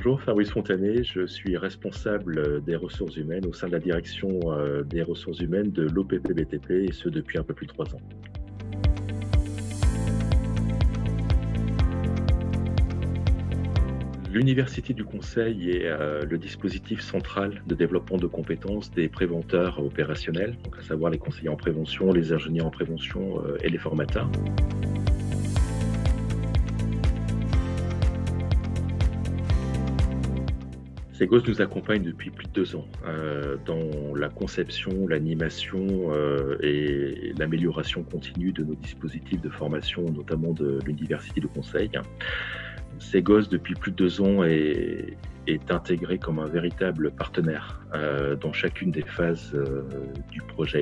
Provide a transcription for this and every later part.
Bonjour, Fabrice Fontanet, je suis responsable des ressources humaines au sein de la direction des ressources humaines de l'OPP-BTP et ce depuis un peu plus de 3 ans. L'Université du Conseil est le dispositif central de développement de compétences des préventeurs opérationnels, donc à savoir les conseillers en prévention, les ingénieurs en prévention et les formateurs. Segos nous accompagne depuis plus de 2 ans dans la conception, l'animation et l'amélioration continue de nos dispositifs de formation, notamment de l'Université du Conseil. Segos, depuis plus de 2 ans, est intégré comme un véritable partenaire dans chacune des phases du projet.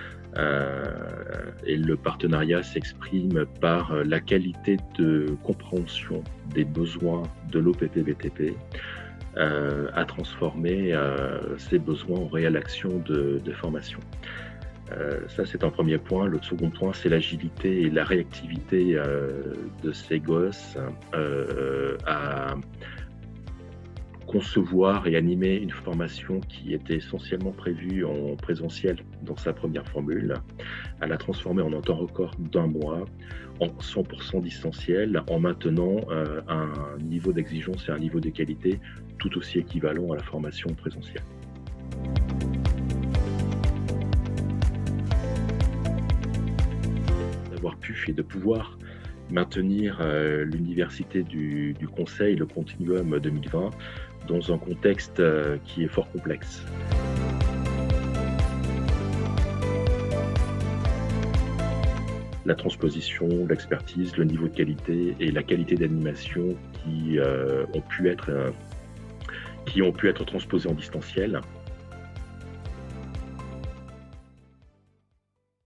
Et le partenariat s'exprime par la qualité de compréhension des besoins de l'OPP-BTP, à transformer ces besoins en réelle action de formation. Ça, c'est un premier point. Le second point, c'est l'agilité et la réactivité de Segos à concevoir et animer une formation qui était essentiellement prévue en présentiel dans sa première formule, à la transformer en un temps record d'1 mois, en 100% distanciel, en maintenant un niveau d'exigence et un niveau de qualité tout aussi équivalent à la formation présentielle. D'avoir pu et de pouvoir maintenir l'Université du Conseil, le Continuum 2020, dans un contexte qui est fort complexe. La transposition, l'expertise, le niveau de qualité et la qualité d'animation qui ont pu être transposés en distanciel